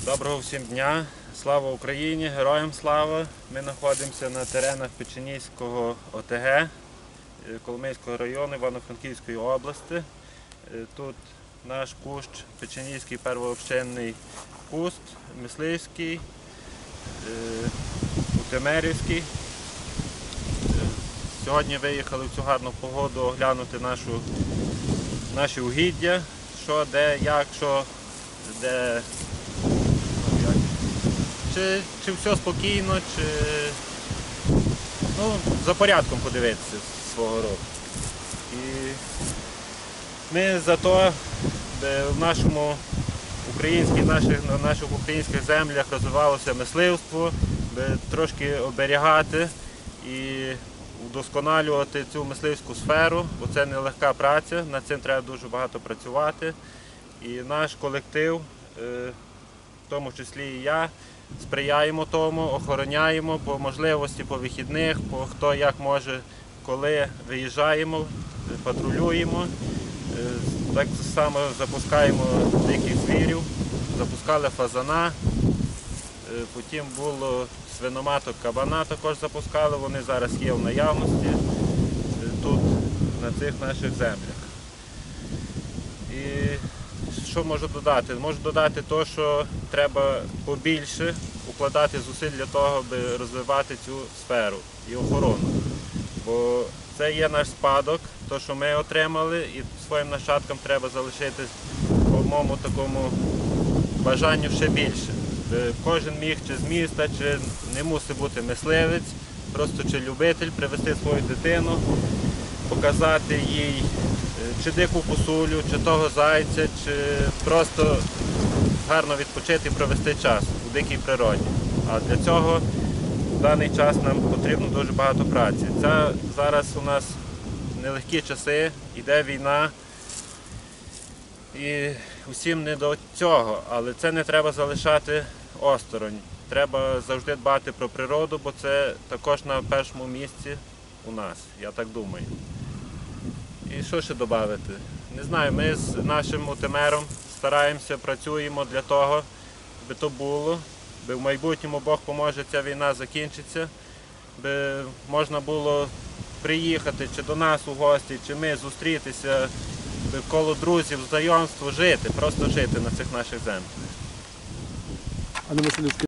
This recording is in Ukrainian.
Доброго всім дня! Слава Україні! Героям слава! Ми знаходимося на теренах Печеніського ОТГ Коломийського району Івано-Франківської області. Тут наш кущ Печеніський первообщинний куст, мисливський, утемерівський. Сьогодні виїхали в цю гарну погоду оглянути наші угіддя, що, де, як, що, де. Чи все спокійно, чи за порядком подивитися свого року. І ми за те, в на наших українських землях розвивалося мисливство, трошки оберігати і вдосконалювати цю мисливську сферу, бо це нелегка праця, над цим треба дуже багато працювати. І наш колектив, в тому числі і я, сприяємо тому, охороняємо по можливості, по вихідних, хто як може, коли виїжджаємо, патрулюємо. Так само запускаємо диких звірів, запускали фазана, потім було свиноматок, кабана також запускали, вони зараз є в наявності тут, на цих наших землях. І що можу додати? Можу додати те, що треба побільше укладати зусиль для того, аби розвивати цю сферу і охорону. Бо це є наш спадок, те, що ми отримали, і своїм нащадкам треба залишити по моєму такому бажанню ще більше. Кожен міг чи з міста, чи не мусить бути мисливець, просто чи любитель, привезти свою дитину, показати їй чи дику косулю, чи того зайця, чи просто гарно відпочити і провести час у дикій природі. А для цього в даний час нам потрібно дуже багато праці. Зараз у нас нелегкі часи, йде війна, і усім не до цього, але це не треба залишати осторонь. Треба завжди дбати про природу, бо це також на першому місці у нас, я так думаю. І що ще додати? Не знаю, ми з нашим утемером стараємося, працюємо для того, аби то було, аби в майбутньому Бог поможе, ця війна закінчиться, аби можна було приїхати чи до нас у гості, чи ми зустрітися, аби коло друзів, знайомств жити, просто жити на цих наших землях.